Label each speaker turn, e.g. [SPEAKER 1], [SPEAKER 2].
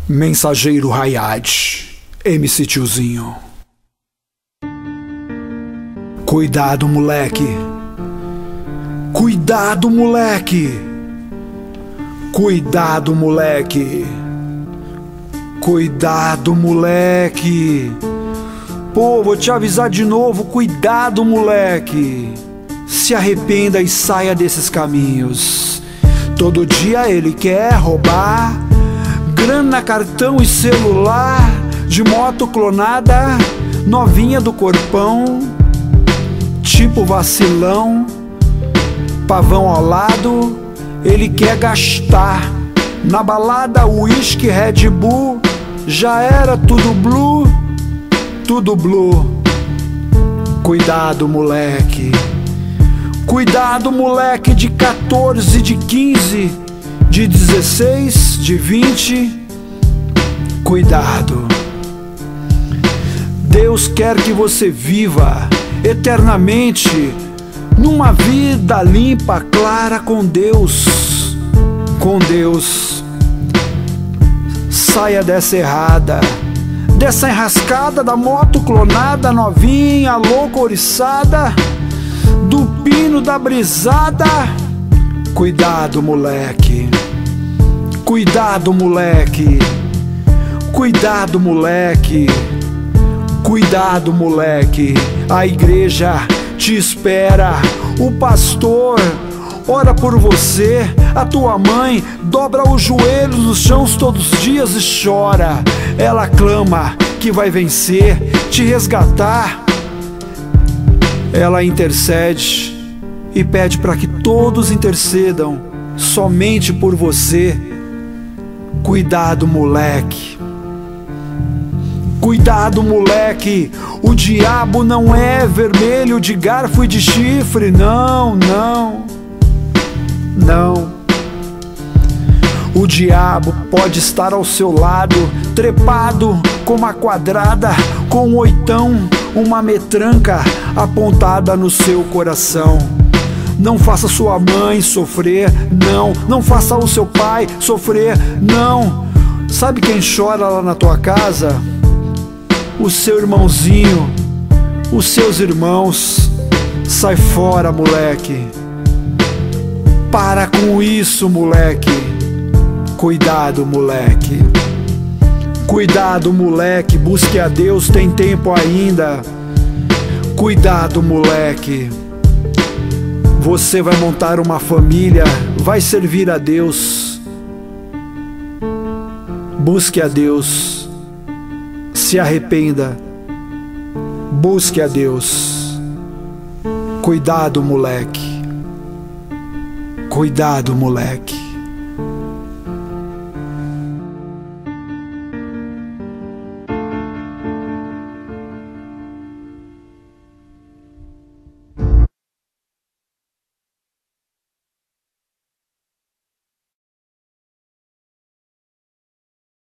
[SPEAKER 1] Mensageiro Hayat, MC Tiozinho. Cuidado, moleque. Cuidado, moleque. Cuidado, moleque. Cuidado, moleque. Pô, vou te avisar de novo. Cuidado, moleque. Se arrependa e saia desses caminhos. Todo dia ele quer roubar grana, cartão e celular, de moto clonada, novinha do corpão, tipo vacilão, pavão ao lado. Ele quer gastar na balada, uísque, Red Bull. Já era tudo blue, tudo blue. Cuidado, moleque. Cuidado, moleque de 14, de 15, de 16, de 20. Cuidado. Deus quer que você viva eternamente numa vida limpa, clara com Deus. Com Deus. Saia dessa errada, dessa enrascada da moto clonada, novinha, louca, oriçada, do pino da brisada. Cuidado, moleque. Cuidado, moleque. Cuidado, moleque. Cuidado, moleque. A igreja te espera. O pastor ora por você. A tua mãe dobra os joelhos nos chãos todos os dias e chora. Ela clama que vai vencer, te resgatar. Ela intercede e pede para que todos intercedam somente por você. Cuidado, moleque. Cuidado, moleque. O diabo não é vermelho de garfo e de chifre. Não, não, não. O diabo pode estar ao seu lado, trepado com uma quadrada, com um oitão, uma metranca apontada no seu coração. Não faça sua mãe sofrer, não. Não faça o seu pai sofrer, não. Sabe quem chora lá na tua casa? O seu irmãozinho, os seus irmãos. Sai fora, moleque. Para com isso, moleque. Cuidado, moleque. Cuidado, moleque. Busque a Deus, tem tempo ainda. Cuidado, moleque. Você vai montar uma família, vai servir a Deus. Busque a Deus. Se arrependa. Busque a Deus. Cuidado, moleque. Cuidado, moleque.